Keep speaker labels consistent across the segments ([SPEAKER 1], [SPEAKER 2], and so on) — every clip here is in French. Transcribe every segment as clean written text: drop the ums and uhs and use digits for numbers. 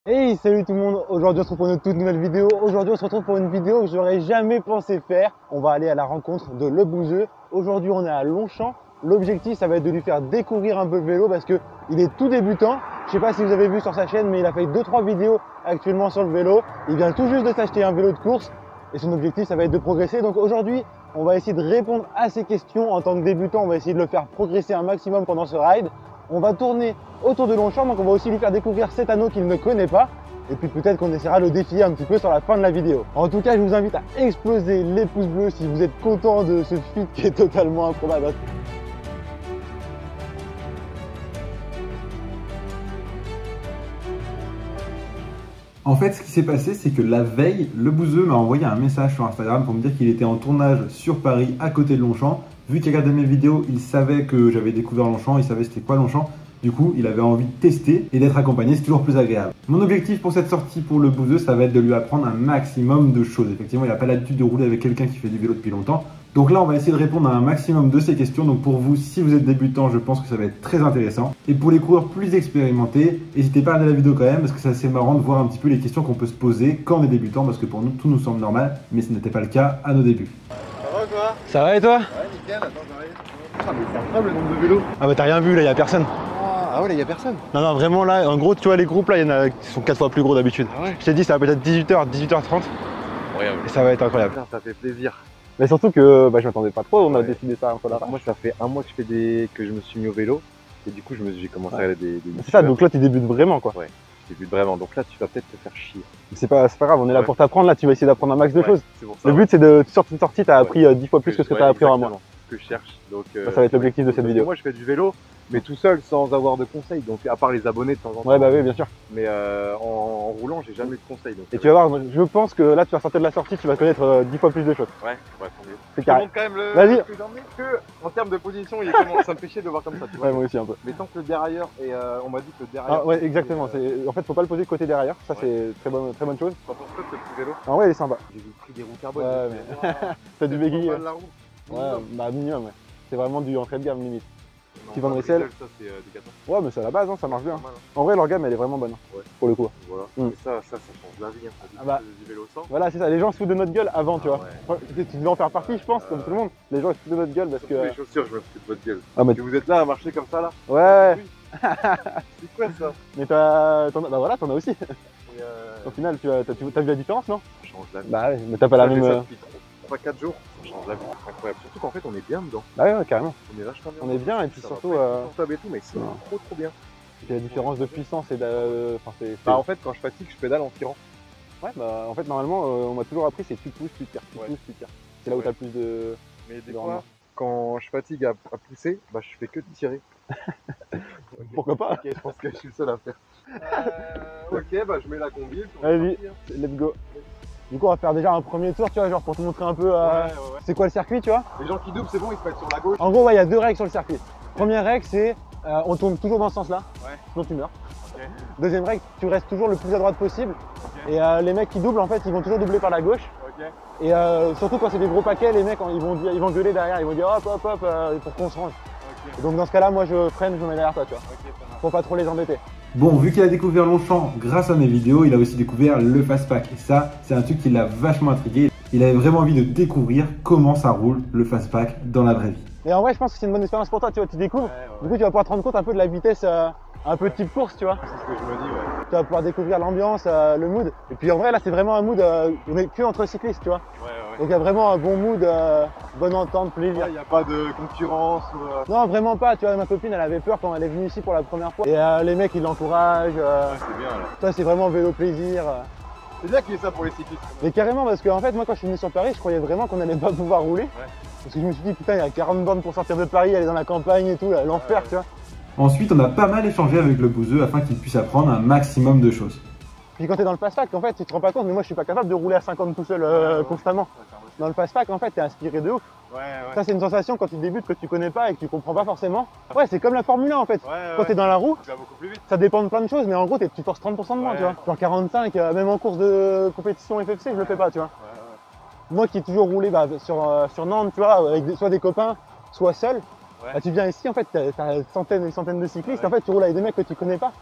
[SPEAKER 1] Hey, salut tout le monde, aujourd'hui on se retrouve pour une toute nouvelle vidéo. Aujourd'hui on se retrouve pour une vidéo que j'aurais jamais pensé faire. On va aller à la rencontre de Le Bouzeux. Aujourd'hui on est à Longchamp. L'objectif ça va être de lui faire découvrir un peu le vélo parce que il est tout débutant. Je sais pas si vous avez vu sur sa chaîne mais il a fait 2-3 vidéos actuellement sur le vélo. Il vient tout juste de s'acheter un vélo de course et son objectif ça va être de progresser. Donc aujourd'hui on va essayer de répondre à ses questions en tant que débutant. On va essayer de le faire progresser un maximum pendant ce ride. On va tourner autour de Longchamp, donc on va aussi lui faire découvrir cet anneau qu'il ne connaît pas. Et puis peut-être qu'on essaiera de le défier un petit peu sur la fin de la vidéo. En tout cas, je vous invite à exploser les pouces bleus si vous êtes content de ce feat qui est totalement improbable.
[SPEAKER 2] En fait, ce qui s'est passé, c'est que la veille, Le Bouzeux m'a envoyé un message sur Instagram pour me dire qu'il était en tournage sur Paris, à côté de Longchamp. Vu qu'il regardait mes vidéos, il savait que j'avais découvert Longchamp, il savait c'était quoi Longchamp. Du coup, il avait envie de tester et d'être accompagné, c'est toujours plus agréable. Mon objectif pour cette sortie pour Le Bouzeux, ça va être de lui apprendre un maximum de choses. Effectivement, il n'a pas l'habitude de rouler avec quelqu'un qui fait du vélo depuis longtemps. Donc là, on va essayer de répondre à un maximum de ces questions. Donc pour vous, si vous êtes débutant, je pense que ça va être très intéressant. Et pour les coureurs plus expérimentés, n'hésitez pas à regarder la vidéo quand même, parce que c'est assez marrant de voir un petit peu les questions qu'on peut se poser quand on est débutant, parce que pour nous, tout nous semble normal, mais ce n'était pas le cas à nos débuts.
[SPEAKER 3] Ça va quoi?
[SPEAKER 1] Ça va et toi?
[SPEAKER 3] Ouais, nickel, attends, j'arrive. Ah, mais c'est incroyable le nombre de vélos.
[SPEAKER 1] Ah bah t'as rien vu là, y a personne.
[SPEAKER 3] Ah ouais, là, y a personne.
[SPEAKER 1] Non, vraiment là, en gros, tu vois les groupes là, il y en a qui sont 4 fois plus gros d'habitude.
[SPEAKER 3] Ah ouais?
[SPEAKER 1] Je t'ai dit, ça va peut-être 18h, 18h30.
[SPEAKER 3] Incroyable.
[SPEAKER 1] Et ça va être incroyable.
[SPEAKER 3] Putain, ça fait plaisir.
[SPEAKER 1] Mais surtout que je m'attendais pas trop, on a
[SPEAKER 3] Ouais.
[SPEAKER 1] décidé ça un peu là.
[SPEAKER 3] Moi, ça fait un mois que que je me suis mis au vélo. Et du coup, j'ai commencé à regarder des
[SPEAKER 1] C'est ça, donc là tu débutes vraiment quoi.
[SPEAKER 3] Ouais, j'ai vu vraiment. Donc là, tu vas peut-être te faire chier.
[SPEAKER 1] C'est pas grave, on est là
[SPEAKER 3] Ouais.
[SPEAKER 1] pour t'apprendre, là tu vas essayer d'apprendre un max de
[SPEAKER 3] Ouais,
[SPEAKER 1] choses.
[SPEAKER 3] c'est pour ça.
[SPEAKER 1] Le but c'est de, tu sortes une sortie, t'as appris 10 fois plus que ce que
[SPEAKER 3] Ouais,
[SPEAKER 1] t'as appris en un mois.
[SPEAKER 3] exactement. Ce que je cherche. Donc,
[SPEAKER 1] Ça va être l'objectif de cette vidéo.
[SPEAKER 3] Moi, je fais du vélo, mais tout seul, sans avoir de conseils. Donc, à part les abonnés de temps en temps.
[SPEAKER 1] Ouais bah oui bien sûr.
[SPEAKER 3] Mais en roulant, j'ai jamais eu de conseils. Donc,
[SPEAKER 1] Et tu vas voir, moi, je pense que là tu vas sortir de la sortie, tu vas connaître 10 fois plus de choses.
[SPEAKER 3] Ouais, tant mieux.
[SPEAKER 1] C'est
[SPEAKER 3] Je te
[SPEAKER 1] carré.
[SPEAKER 3] montre quand même le
[SPEAKER 1] Vas-y.
[SPEAKER 3] que j'en ai que en termes de position, ça me fait chier de voir comme ça. Tu vois.
[SPEAKER 1] Ouais moi aussi un peu.
[SPEAKER 3] Mais tant que le dérailleur, et on m'a dit que le dérailleur.
[SPEAKER 1] Ah ouais exactement, en fait faut pas le poser côté derrière, ça c'est très bonne chose.
[SPEAKER 3] T'en penses quoi de ce petit vélo?
[SPEAKER 1] En vrai il est sympa.
[SPEAKER 3] J'ai vu le prix des roues carbone.
[SPEAKER 1] Ouais,
[SPEAKER 3] mais...
[SPEAKER 1] T'as du béguille.
[SPEAKER 3] Pas de la roue.
[SPEAKER 1] Ouais, bah minimum ouais. C'est vraiment du entrée de gamme limite.
[SPEAKER 3] Non,
[SPEAKER 1] Petit Van
[SPEAKER 3] le
[SPEAKER 1] Ressel.
[SPEAKER 3] Ça, c'est Decathlon.
[SPEAKER 1] Ouais mais c'est à la base, hein, ça marche bien.
[SPEAKER 3] Pas mal, hein.
[SPEAKER 1] En vrai leur gamme elle est vraiment bonne,
[SPEAKER 3] Ouais.
[SPEAKER 1] pour le coup.
[SPEAKER 3] Voilà.
[SPEAKER 1] Mm.
[SPEAKER 3] Et ça change la vie. Hein.
[SPEAKER 1] Ah bah.
[SPEAKER 3] Du vélo sans.
[SPEAKER 1] Voilà, c'est ça, les gens se foutent de notre gueule avant, tu vois.
[SPEAKER 3] Ouais.
[SPEAKER 1] Tu devais en faire partie, je pense, comme tout le monde. Les gens se foutent de notre gueule parce que.
[SPEAKER 3] Les chaussures, je me fous de votre gueule.
[SPEAKER 1] Ah, mais
[SPEAKER 3] Et vous êtes là à marcher comme ça là?
[SPEAKER 1] ouais,
[SPEAKER 3] C'est quoi ça?
[SPEAKER 1] mais bah voilà, t'en as aussi.
[SPEAKER 3] Et,
[SPEAKER 1] Au final, t'as vu la différence, non?
[SPEAKER 3] ça change la vie.
[SPEAKER 1] Bah ouais, mais t'as pas la même.
[SPEAKER 3] Ça depuis 3-4 jours, ça change la vie. Incroyable. Surtout qu'en fait, on est bien dedans.
[SPEAKER 1] Bah ouais, carrément.
[SPEAKER 3] On est vachement bien.
[SPEAKER 1] On est bien, et puis
[SPEAKER 3] Ça
[SPEAKER 1] surtout,
[SPEAKER 3] va pas être confortable et tout, mais c'est
[SPEAKER 1] non.
[SPEAKER 3] trop bien.
[SPEAKER 1] la différence de puissance et de. Enfin,
[SPEAKER 3] Bah en fait, quand je fatigue, je pédale en tirant.
[SPEAKER 1] Ouais, bah en fait, normalement, on m'a toujours appris, c'est tu pousses, tu tires, tu
[SPEAKER 3] Ouais.
[SPEAKER 1] pousses, tu tires. C'est là où
[SPEAKER 3] Ouais.
[SPEAKER 1] t'as le plus de.
[SPEAKER 3] Mais des
[SPEAKER 1] de
[SPEAKER 3] fois,
[SPEAKER 1] rendement.
[SPEAKER 3] quand je fatigue à pousser, bah je fais que de tirer.
[SPEAKER 1] Pourquoi pas?
[SPEAKER 3] Ok, je pense que je suis le seul à faire. Ok, bah je mets la combi. puis on
[SPEAKER 1] Vas-y.
[SPEAKER 3] est parti, hein.
[SPEAKER 1] Let's go. Du coup, on va faire déjà un premier tour, tu vois, genre pour te montrer un peu
[SPEAKER 3] Ouais.
[SPEAKER 1] c'est quoi le circuit, tu vois.
[SPEAKER 3] Les gens qui doublent, c'est bon, ils se mettent sur la gauche.
[SPEAKER 1] En gros, ouais, il y a 2 règles sur le circuit. Première règle, c'est on tourne toujours dans ce sens-là,
[SPEAKER 3] Ouais.
[SPEAKER 1] sinon tu meurs.
[SPEAKER 3] Ok.
[SPEAKER 1] Deuxième règle, tu restes toujours le plus à droite possible.
[SPEAKER 3] Ok.
[SPEAKER 1] Et les mecs qui doublent, en fait, ils vont toujours doubler par la gauche.
[SPEAKER 3] Ok.
[SPEAKER 1] Et surtout quand c'est des gros paquets, les mecs, ils vont gueuler derrière, ils vont dire hop, pour qu'on se range.
[SPEAKER 3] Ok.
[SPEAKER 1] Et donc dans ce cas-là, moi je freine, je me mets derrière toi, tu vois,
[SPEAKER 3] Ok, ça marche.
[SPEAKER 1] pour pas trop les embêter.
[SPEAKER 2] Bon, vu qu'il a découvert Longchamp grâce à mes vidéos, il a aussi découvert le Fastpack. Et ça, c'est un truc qui l'a vachement intrigué. Il avait vraiment envie de découvrir comment ça roule le Fastpack dans la vraie vie.
[SPEAKER 1] Et en vrai, je pense que c'est une bonne expérience pour toi, tu vois, tu découvres. Du coup, tu vas pouvoir te rendre compte un peu de la vitesse, un peu type course, tu vois.
[SPEAKER 3] C'est ce que je me dis, ouais.
[SPEAKER 1] Tu vas pouvoir découvrir l'ambiance, le mood. Et puis en vrai, là, c'est vraiment un mood, on est que entre cyclistes, tu vois. Donc il y a vraiment un bon mood, bonne entente, plaisir.
[SPEAKER 3] Il n'y a pas de concurrence ou.
[SPEAKER 1] Non, vraiment pas, tu vois, ma copine, elle avait peur quand elle est venue ici pour la première fois. Et les mecs, ils l'encouragent.
[SPEAKER 3] C'est bien là.
[SPEAKER 1] Toi, c'est vraiment vélo plaisir.
[SPEAKER 3] C'est bien qu'il y ait ça pour les cyclistes.
[SPEAKER 1] Mais carrément, parce qu'en fait, moi, quand je suis venu sur Paris, je croyais vraiment qu'on allait pas pouvoir rouler. Parce que je me suis dit, putain, il y a 40 bornes pour sortir de Paris, aller dans la campagne et tout, l'enfer, tu vois.
[SPEAKER 2] Ensuite, on a pas mal échangé avec Le Bouzeux afin qu'il puisse apprendre un maximum de choses.
[SPEAKER 1] Puis quand t'es dans le fastpack, en fait, tu te rends pas compte, mais moi, je suis pas capable de rouler à 50 tout seul constamment. Dans le fastpack, en fait, t'es inspiré de ouf. Ça, c'est une sensation quand tu débutes que tu connais pas et que tu comprends pas forcément. Ouais, c'est comme la Formule 1 en fait. Quand t'es dans la roue,
[SPEAKER 3] Tu vas beaucoup plus vite.
[SPEAKER 1] ça dépend de plein de choses, mais en gros, tu forces 30% de moins,
[SPEAKER 3] Ouais.
[SPEAKER 1] tu vois. Genre 45, même en course de compétition FFC, je le fais pas, tu vois. Moi qui ai toujours roulé sur Nantes, tu vois, avec soit des copains, soit seul, bah, tu viens ici, en fait, t'as des centaines et des centaines de cyclistes, en fait, tu roules avec des mecs que tu connais pas.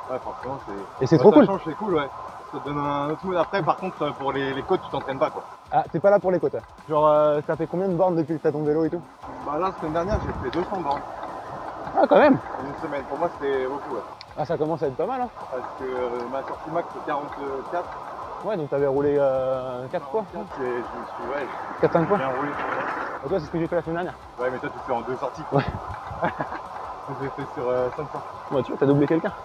[SPEAKER 3] Ouais, forcément, c'est.
[SPEAKER 1] Et c'est
[SPEAKER 3] Ouais,
[SPEAKER 1] trop
[SPEAKER 3] ça
[SPEAKER 1] cool.
[SPEAKER 3] change, c'est cool, ouais. Ça te donne un autre mood. Après, par contre, pour les côtes, tu t'entraînes pas, quoi.
[SPEAKER 1] Ah, t'es pas là pour les côtes. Genre, t'as fait combien de bornes depuis que t'as ton vélo et tout?
[SPEAKER 3] Bah là, la semaine dernière, j'ai fait 200 bornes
[SPEAKER 1] Ah, quand même.
[SPEAKER 3] en une semaine. Pour moi, c'était beaucoup, ouais.
[SPEAKER 1] Ah, ça commence à être pas mal, hein.
[SPEAKER 3] Parce que ma sortie max, c'est 44.
[SPEAKER 1] Ouais, donc t'avais roulé 4 fois,
[SPEAKER 3] 44, et je me suis, ouais,
[SPEAKER 1] 4-5 fois.
[SPEAKER 3] j'ai bien roulé.
[SPEAKER 1] Et toi, c'est ce que j'ai fait la semaine dernière.
[SPEAKER 3] Ouais, mais toi, tu fais en 2 sorties.
[SPEAKER 1] Ouais.
[SPEAKER 3] J'ai fait sur 5 fois.
[SPEAKER 1] Ouais, tu vois, t'as doublé quelqu'un.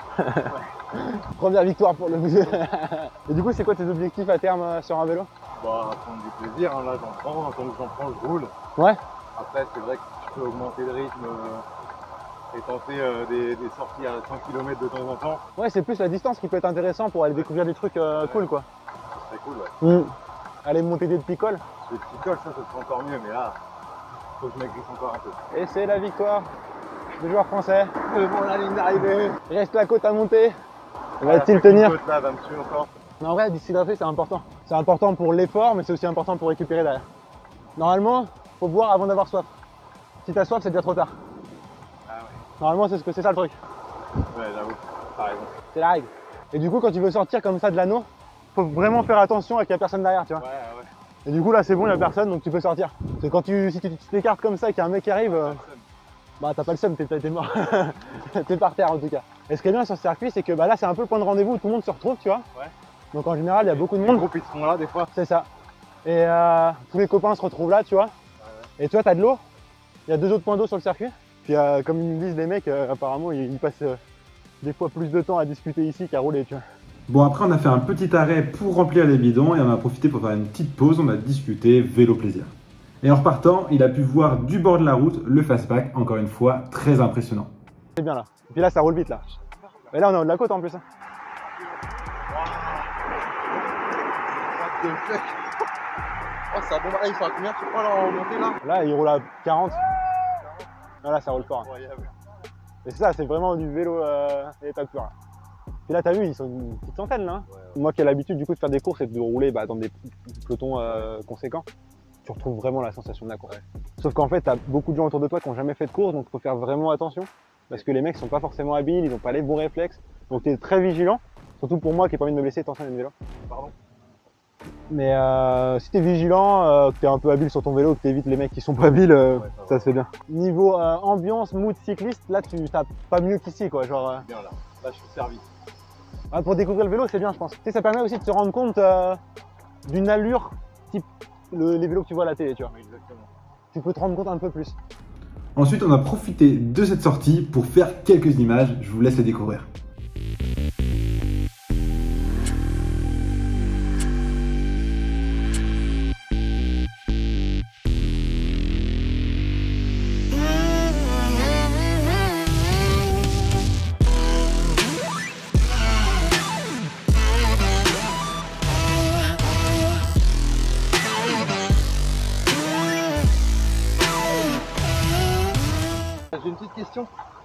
[SPEAKER 1] Première victoire pour le musée. Et du coup, c'est quoi tes objectifs à terme sur un vélo?
[SPEAKER 3] Bah, prendre du plaisir, hein. Là, j'en prends. Tant que j'en prends, je roule.
[SPEAKER 1] Ouais.
[SPEAKER 3] Après, c'est vrai que tu peux augmenter le rythme et tenter des sorties à 100 km de temps en temps.
[SPEAKER 1] Ouais, c'est plus la distance qui peut être intéressant pour aller découvrir des trucs cool, quoi.
[SPEAKER 3] C'est cool, ouais.
[SPEAKER 1] Aller monter des petits cols.
[SPEAKER 3] Les petits cols, ça serait encore mieux, mais là, faut que je maigrisse encore un peu.
[SPEAKER 1] Et c'est la victoire du joueur français.
[SPEAKER 3] Devant la ligne d'arrivée.
[SPEAKER 1] Il reste la côte à monter.
[SPEAKER 3] Ah,
[SPEAKER 1] Va-t-il
[SPEAKER 3] la
[SPEAKER 1] tenir?
[SPEAKER 3] côte, là, va me tuer encore.
[SPEAKER 1] Non, en vrai, s'hydrater, c'est important. C'est important pour l'effort, mais c'est aussi important pour récupérer derrière. Normalement, faut boire avant d'avoir soif. Si t'as soif, c'est déjà trop tard.
[SPEAKER 3] Ah ouais.
[SPEAKER 1] Normalement, c'est ça le truc.
[SPEAKER 3] Ouais, j'avoue. T'as raison.
[SPEAKER 1] C'est la règle. Et du coup, quand tu veux sortir comme ça de l'anneau, faut vraiment faire attention avec la personne derrière, tu vois.
[SPEAKER 3] Ouais, ouais.
[SPEAKER 1] Et du coup, là, c'est bon, il y a personne, donc tu peux sortir. Parce que quand si tu t'écartes comme ça et qu'il y a un mec qui arrive, bah t'as pas le seum, t'es mort. T'es par terre en tout cas. Et ce qui est bien sur ce circuit, c'est que bah, là, c'est un peu le point de rendez-vous où tout le monde se retrouve, tu vois.
[SPEAKER 3] Ouais.
[SPEAKER 1] Donc en général, il y a beaucoup de
[SPEAKER 3] Les
[SPEAKER 1] monde.
[SPEAKER 3] groupes, ils seront là, des fois.
[SPEAKER 1] C'est ça. Et tous les copains se retrouvent là, tu vois. Et toi, t'as de l'eau. Il y a 2 autres points d'eau sur le circuit. Puis comme ils me disent les mecs, apparemment, ils passent des fois plus de temps à discuter ici qu'à rouler, tu vois.
[SPEAKER 2] Bon, après, on a fait un petit arrêt pour remplir les bidons et on a profité pour faire une petite pause. On a discuté vélo plaisir. Et en repartant, il a pu voir du bord de la route le fastback, encore une fois, très impressionnant.
[SPEAKER 1] C'est bien là. Et puis là, ça roule vite là. Et là, on est en haut de la côte en plus. Hein.
[SPEAKER 3] What the fuck. Oh, ça bombe. Ah, ils sont à combien, tu crois, là, en montée, là?
[SPEAKER 1] Là, il roule à 40. Ah, là, ça roule fort. Hein.
[SPEAKER 3] Incroyable.
[SPEAKER 1] Et c'est ça, c'est vraiment du vélo état pur. Là. Puis là, t'as vu, ils sont une petite centaine là. Hein.
[SPEAKER 3] Ouais.
[SPEAKER 1] Moi qui ai l'habitude du coup de faire des courses et de rouler dans des pelotons conséquents, tu retrouves vraiment la sensation de la course.
[SPEAKER 3] Ouais.
[SPEAKER 1] Sauf qu'en fait, t'as beaucoup de gens autour de toi qui n'ont jamais fait de course, donc il faut faire vraiment attention. Parce que les mecs sont pas forcément habiles, ils n'ont pas les bons réflexes. Donc tu es très vigilant. Surtout pour moi qui n'ai pas envie de me blesser, attention à une vélo.
[SPEAKER 3] Pardon.
[SPEAKER 1] Mais si tu es vigilant, que tu es un peu habile sur ton vélo, que tu évites les mecs qui sont pas habiles, ça se fait bien. Niveau ambiance, mood cycliste, là tu t'as pas mieux qu'ici quoi. Genre,
[SPEAKER 3] Bien là. Là, je suis servi.
[SPEAKER 1] pour découvrir le vélo, c'est bien je pense. Tu sais, ça permet aussi de se rendre compte d'une allure type les vélos que tu vois à la télé, tu vois.
[SPEAKER 3] Exactement.
[SPEAKER 1] Tu peux te rendre compte un peu plus.
[SPEAKER 2] Ensuite, on a profité de cette sortie pour faire quelques images. Je vous laisse les découvrir.
[SPEAKER 3] J'ai une petite question.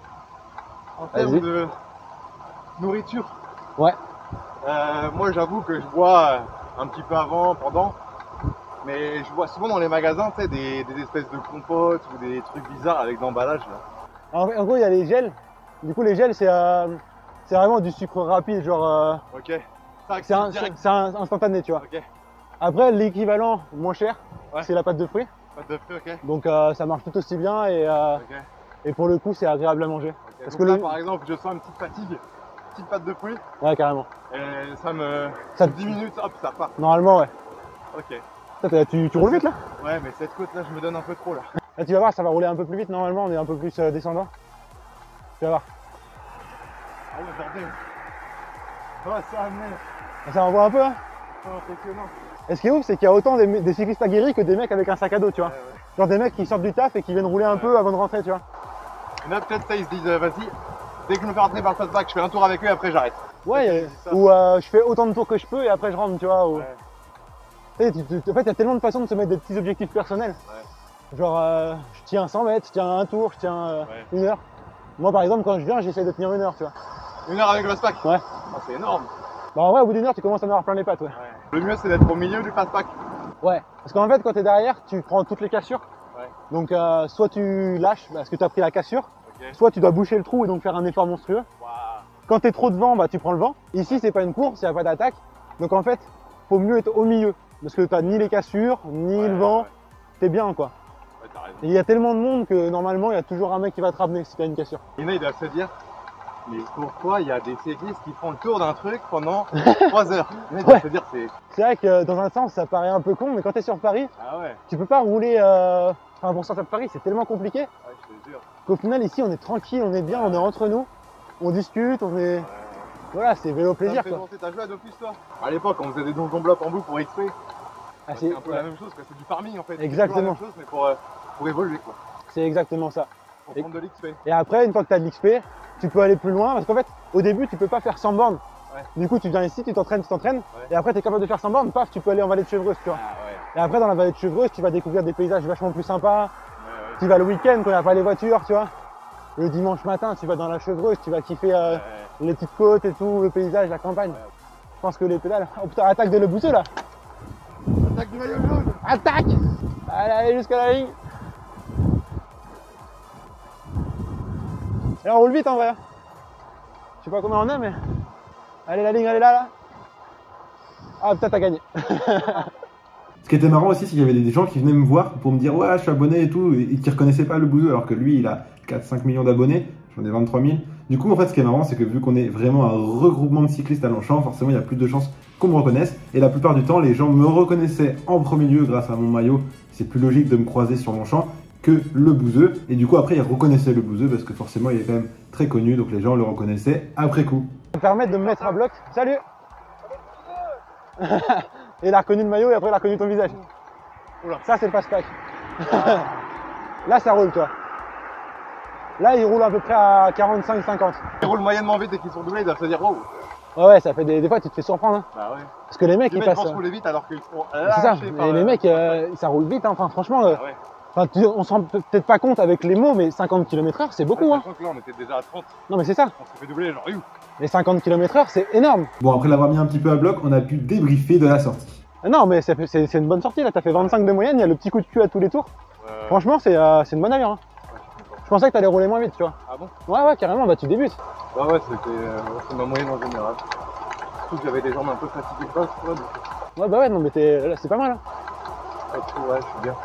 [SPEAKER 3] En termes de nourriture.
[SPEAKER 1] Ouais.
[SPEAKER 3] Moi, j'avoue que je bois un petit peu avant, pendant. Mais je vois souvent dans les magasins, tu sais, des espèces de compotes ou des trucs bizarres avec l'emballage là.
[SPEAKER 1] En gros, il y a les gels. Du coup, les gels, c'est vraiment du sucre rapide, genre.
[SPEAKER 3] Ok. Ça,
[SPEAKER 1] C'est
[SPEAKER 3] direct.
[SPEAKER 1] instantané, tu vois.
[SPEAKER 3] Ok.
[SPEAKER 1] Après, l'équivalent moins cher,
[SPEAKER 3] Ouais.
[SPEAKER 1] c'est la pâte de fruits.
[SPEAKER 3] Pas de fruits, ok.
[SPEAKER 1] Donc ça marche tout aussi bien
[SPEAKER 3] Ok.
[SPEAKER 1] et pour le coup, c'est agréable à manger.
[SPEAKER 3] Ok.
[SPEAKER 1] Parce
[SPEAKER 3] Donc
[SPEAKER 1] que
[SPEAKER 3] là,
[SPEAKER 1] le-
[SPEAKER 3] par exemple, je sens une petite fatigue, petite pâte de fruits,
[SPEAKER 1] Ouais, carrément.
[SPEAKER 3] et ça me.
[SPEAKER 1] Ça-
[SPEAKER 3] 10 minutes, hop, ça part.
[SPEAKER 1] Normalement, ouais.
[SPEAKER 3] Ok.
[SPEAKER 1] Tu roules vite là?
[SPEAKER 3] Ouais, mais cette côte là, je me donne un peu trop là.
[SPEAKER 1] Là, tu vas voir, ça va rouler un peu plus vite. Normalement, on est un peu plus descendant. Tu vas voir.
[SPEAKER 3] Ah ouais, bordel. Oh, ça merde.
[SPEAKER 1] Ça envoie un peu, hein.
[SPEAKER 3] Oh, impressionnant.
[SPEAKER 1] Et ce qui est ouf, c'est qu'il y a autant des cyclistes aguerris que des mecs avec un sac à dos, tu vois.
[SPEAKER 3] Ouais, ouais.
[SPEAKER 1] Genre des mecs qui sortent du taf et qui viennent rouler un peu avant de rentrer, tu vois.
[SPEAKER 3] Et là, peut-être, ça, ils se disent, vas-y, dès que je me fais rentrer par le fastback, je fais un tour avec eux et après j'arrête.
[SPEAKER 1] Ouais,
[SPEAKER 3] c'est ça.
[SPEAKER 1] ou je fais autant de tours que je peux et après je rentre, tu vois. Ou...
[SPEAKER 3] Ouais.
[SPEAKER 1] Tu sais, en fait, il y a tellement de façons de se mettre des petits objectifs personnels.
[SPEAKER 3] Ouais.
[SPEAKER 1] Genre, je tiens 100 mètres, je tiens un tour, je tiens
[SPEAKER 3] Ouais.
[SPEAKER 1] 1 heure. Moi, par exemple, quand je viens, j'essaie de tenir 1 heure, tu vois.
[SPEAKER 3] 1 heure avec le fastback.
[SPEAKER 1] Ouais.
[SPEAKER 3] Ah, c'est énorme.
[SPEAKER 1] Bah, en vrai, au bout d'1 heure, tu commences à en avoir plein les pattes, ouais.
[SPEAKER 3] Le mieux, c'est d'être au milieu du fastback.
[SPEAKER 1] Ouais. Parce qu'en fait, quand t'es derrière, tu prends toutes les cassures.
[SPEAKER 3] Ouais.
[SPEAKER 1] Donc, soit tu lâches parce que tu as pris la cassure,
[SPEAKER 3] Ok.
[SPEAKER 1] soit tu dois boucher le trou et donc faire un effort monstrueux.
[SPEAKER 3] Waouh.
[SPEAKER 1] Quand tu es trop devant, bah, tu prends le vent. Ici, c'est pas une course, il n'y a pas d'attaque. Donc en fait, faut mieux être au milieu. Parce que tu n'as ni les cassures, ni le vent. T'es bien quoi.
[SPEAKER 3] Ouais, t'as raison.
[SPEAKER 1] Et il y a tellement de monde que normalement, il y a toujours un mec qui va te ramener si tu as une cassure.
[SPEAKER 3] Il y en a, ils doivent se dire, mais pourquoi il y a des cyclistes qui font le tour d'un truc pendant 3 heures? Il y en a, ils doivent se dire,
[SPEAKER 1] C'est vrai que dans un sens, ça paraît un peu con, mais quand tu es sur Paris,
[SPEAKER 3] ah ouais,
[SPEAKER 1] tu peux pas rouler. Enfin, pour sortir de Paris, c'est tellement compliqué
[SPEAKER 3] ouais, je te jure.
[SPEAKER 1] qu'au final, ici, on est tranquille, on est bien, on est entre nous, on discute, on est. Voilà, c'est vélo plaisir
[SPEAKER 3] Ça me fait
[SPEAKER 1] quoi.
[SPEAKER 3] penser, t'as joué à Dofus toi? À l'époque, on faisait des donjons blocs en boucle pour XP.
[SPEAKER 1] Ah,
[SPEAKER 3] C'est un peu la même chose, quoi. C'est du farming en fait.
[SPEAKER 1] Exactement.
[SPEAKER 3] C'est toujours la même chose, mais pour évoluer quoi.
[SPEAKER 1] C'est exactement ça.
[SPEAKER 3] Pour prendre de l'XP.
[SPEAKER 1] Et après, une fois que tu as de l'XP, tu peux aller plus loin parce qu'en fait, au début, tu peux pas faire 100 bornes.
[SPEAKER 3] Ouais.
[SPEAKER 1] Du coup, tu viens ici, tu t'entraînes,
[SPEAKER 3] Ouais.
[SPEAKER 1] et après, tu es capable de faire 100 bornes, paf, tu peux aller en vallée de Chevreuse, tu vois.
[SPEAKER 3] Ah ouais.
[SPEAKER 1] Et après, dans la vallée de Chevreuse, tu vas découvrir des paysages vachement plus sympas.
[SPEAKER 3] Ouais,
[SPEAKER 1] Tu vas le week-end quand il n'y a pas les voitures, tu vois. Le dimanche matin, tu vas dans la Chevreuse, tu vas kiffer
[SPEAKER 3] ouais.
[SPEAKER 1] les petites côtes et tout, le paysage, la campagne.
[SPEAKER 3] Ouais.
[SPEAKER 1] Je pense que les pédales. Oh putain, attaque de Le Bouzeux là.
[SPEAKER 3] Attaque du maillot jaune.
[SPEAKER 1] Attaque. Allez, allez jusqu'à la ligne. Et on roule vite en vrai. Je sais pas combien on a, mais. Allez, la ligne, elle est là, là. Ah putain, t'as gagné.
[SPEAKER 2] Ce qui était marrant aussi, c'est qu'il y avait des gens qui venaient me voir pour me dire ouais, je suis abonné et tout, et qui reconnaissaient pas le Bouzeux, alors que lui, il a 4-5 millions d'abonnés, j'en ai 23 000. Du coup, en fait, ce qui est marrant, c'est que vu qu'on est vraiment un regroupement de cyclistes à Longchamp, forcément, il y a plus de chances qu'on me reconnaisse. Et la plupart du temps, les gens me reconnaissaient en premier lieu grâce à mon maillot. C'est plus logique de me croiser sur Longchamp que le Bouzeux. Et du coup, après, ils reconnaissaient le Bouzeux parce que forcément, il est quand même très connu, donc les gens le reconnaissaient après coup.
[SPEAKER 1] Ça me permet de me mettre à bloc. Salut. Et il a reconnu le maillot et après il a reconnu ton visage.
[SPEAKER 3] Oula.
[SPEAKER 1] Ça c'est le passe-pack. Là ça roule toi. Là il roule à peu près à 45-50.
[SPEAKER 3] Ils roulent moyennement vite et qu'ils sont doublés, ils doivent se dire wow.
[SPEAKER 1] Ouais ça fait des fois tu te fais surprendre hein.
[SPEAKER 3] Bah ouais.
[SPEAKER 1] Parce que les mecs
[SPEAKER 3] Les
[SPEAKER 1] ils
[SPEAKER 3] mecs
[SPEAKER 1] passent.
[SPEAKER 3] pensent rouler vite alors qu'ils sont
[SPEAKER 1] C'est ça.
[SPEAKER 3] lâchés par
[SPEAKER 1] Et les mecs ça roule vite hein. Enfin franchement
[SPEAKER 3] Ah ouais.
[SPEAKER 1] enfin, on se rend peut-être pas compte avec les mots mais 50 km/h c'est beaucoup hein.
[SPEAKER 3] Sachant que là on était déjà à 30,
[SPEAKER 1] Non mais c'est ça.
[SPEAKER 3] on s'est fait doubler genre you.
[SPEAKER 1] Les 50 km/h c'est énorme.
[SPEAKER 2] Bon, après l'avoir mis un petit peu à bloc, on a pu débriefer de la sortie.
[SPEAKER 1] Non mais c'est une bonne sortie là. T'as fait 25 de moyenne, il y a le petit coup de cul à tous les tours. Franchement c'est une bonne allure hein. Je pensais que t'allais rouler moins vite tu vois.
[SPEAKER 3] Ah bon?
[SPEAKER 1] Ouais carrément bah tu débutes.
[SPEAKER 3] Bah ouais, c'est ma moyenne en général. Surtout que j'avais des jambes un peu fatiguées pas, tu vois. Donc...
[SPEAKER 1] Ouais bah ouais non mais là c'est pas mal hein.
[SPEAKER 3] Ouais, je suis bien.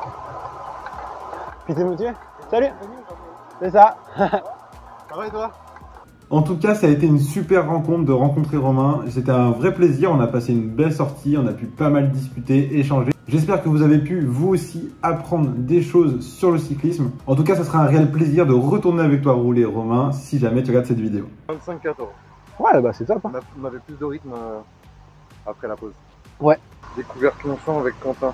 [SPEAKER 1] Puis t'es motivé? Salut. C'est ça.
[SPEAKER 3] Ça va et toi?
[SPEAKER 2] En tout cas, ça a été une super rencontre de rencontrer Romain. C'était un vrai plaisir. On a passé une belle sortie. On a pu pas mal discuter, échanger. J'espère que vous avez pu, vous aussi, apprendre des choses sur le cyclisme. En tout cas, ça sera un réel plaisir de retourner avec toi rouler, Romain, si jamais tu regardes cette vidéo.
[SPEAKER 3] 25-14.
[SPEAKER 1] Ouais bah c'est top hein.
[SPEAKER 3] On avait plus de rythme après la pause.
[SPEAKER 1] Ouais.
[SPEAKER 3] Découvert Longchamp avec Quentin.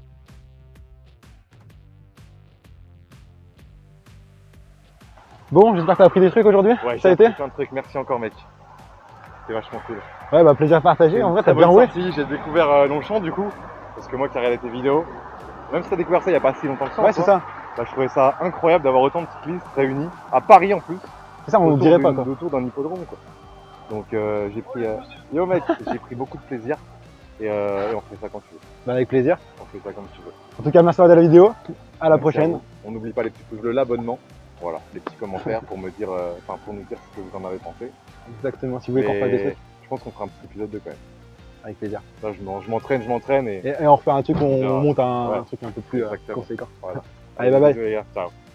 [SPEAKER 1] Bon j'espère que t'as appris des trucs aujourd'hui.
[SPEAKER 3] Ouais,
[SPEAKER 1] Ça a été?
[SPEAKER 3] plein de trucs. Merci encore mec. C'était vachement cool.
[SPEAKER 1] Ouais bah plaisir partagé. En vrai t'as bien roulé.
[SPEAKER 3] J'ai découvert Longchamp du coup. Parce que moi qui ai regardé tes vidéos, même si t'as découvert ça il n'y a pas si longtemps que ça.
[SPEAKER 1] Ouais c'est ça.
[SPEAKER 3] Bah, je trouvais ça incroyable d'avoir autant de cyclistes réunis, à Paris en plus.
[SPEAKER 1] C'est ça on ne dirait pas quoi.
[SPEAKER 3] Autour d'un hippodrome quoi. Donc j'ai pris. Yo mec, j'ai pris beaucoup de plaisir. Et on fait ça quand tu veux.
[SPEAKER 1] Bah avec plaisir.
[SPEAKER 3] On fait ça comme tu veux.
[SPEAKER 1] En tout cas merci d'avoir regardé la vidéo. À la
[SPEAKER 3] Merci
[SPEAKER 1] prochaine.
[SPEAKER 3] à vous. On n'oublie pas les petits pouces bleus, l'abonnement. Voilà, les petits commentaires pour me dire, pour nous dire ce que vous en avez pensé.
[SPEAKER 1] Exactement si vous voulez qu'on fasse des trucs.
[SPEAKER 3] Je pense qu'on fera un petit épisode 2 quand même.
[SPEAKER 1] Avec plaisir.
[SPEAKER 3] Là je m'entraîne et
[SPEAKER 1] Et on refait un truc où on monte un
[SPEAKER 3] Ouais.
[SPEAKER 1] truc un peu plus
[SPEAKER 3] Exactement.
[SPEAKER 1] conséquent.
[SPEAKER 3] voilà.
[SPEAKER 1] Allez bye bye.
[SPEAKER 3] Bisous, les gars. Ciao.